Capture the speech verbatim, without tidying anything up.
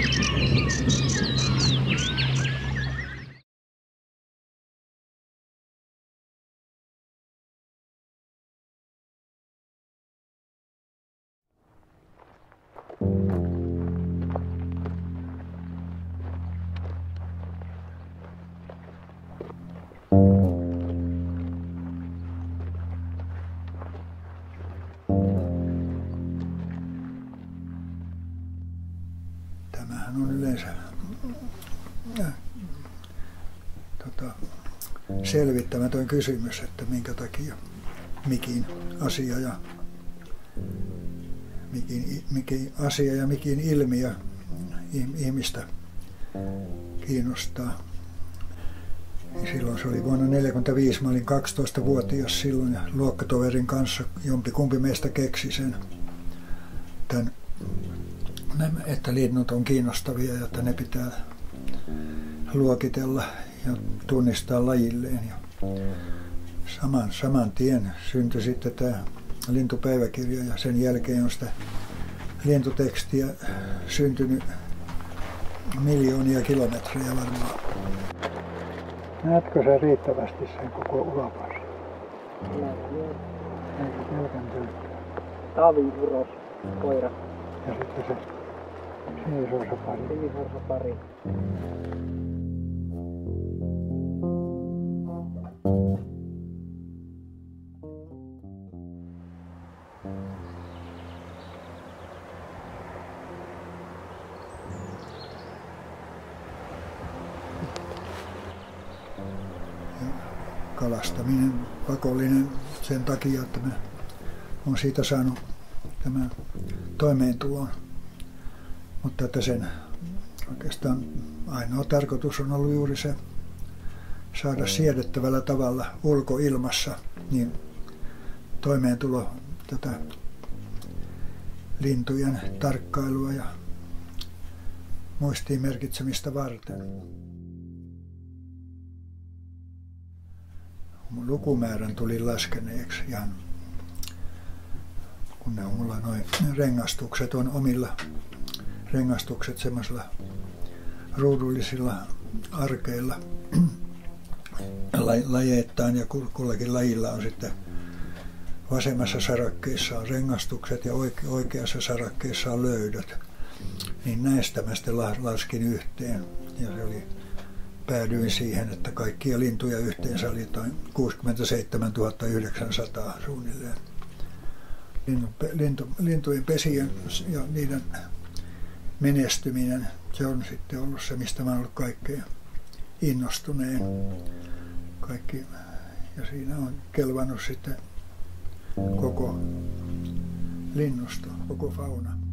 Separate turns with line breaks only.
Tämähän on yleensä äh, tota, selvittämätön kysymys, että minkä takia mikin asia ja mikin, mikin asia ja mikin ilmiö ihmistä kiinnostaa. Silloin se oli vuonna tuhatyhdeksänsataaneljäkymmentäviisi, mä olin kaksitoistavuotias silloin ja luokkatoverin kanssa jompikumpi meistä keksi sen, tämän, että linnut on kiinnostavia ja että ne pitää luokitella ja tunnistaa lajilleen. Ja saman, saman tien syntyi sitten tämä lintupäiväkirja ja sen jälkeen on sitä lintutekstiä syntynyt miljoonia kilometrejä varmaan. Näetkö sä riittävästi sen koko ulapasin? Eikö pelkän tölkkä?
Taviuros, koira.
Ja sitten se sinisorsapari.
Sinisorsapari.
Kalastaminen pakollinen sen takia, että mä oon siitä saanut tämän toimeentulon. Mutta että sen oikeastaan ainoa tarkoitus on ollut juuri se saada siedettävällä tavalla ulkoilmassa niin toimeentulo tätä lintujen tarkkailua ja muistiin merkitsemistä varten. Mun lukumäärän tuli laskeneeksi ihan, kun ne on mulla noin rengastukset on omilla rengastukset semmoisilla ruudullisilla arkeilla lajeittain ja kullakin lajilla on sitten vasemmassa sarakkeessa on rengastukset ja oikeassa sarakkeessa on löydöt. Niin näistä mä sitten laskin yhteen ja se oli päädyin siihen, että kaikkia lintuja yhteensä oli kuusikymmentäseitsemäntuhatta yhdeksänsataa suunnilleen. Lintu, lintu, lintujen pesien ja niiden menestyminen, se on sitten ollut se, mistä mä olen ollut kaikkein innostuneen. Kaikki, ja siinä on kelvannut sitten koko linnusto, koko fauna.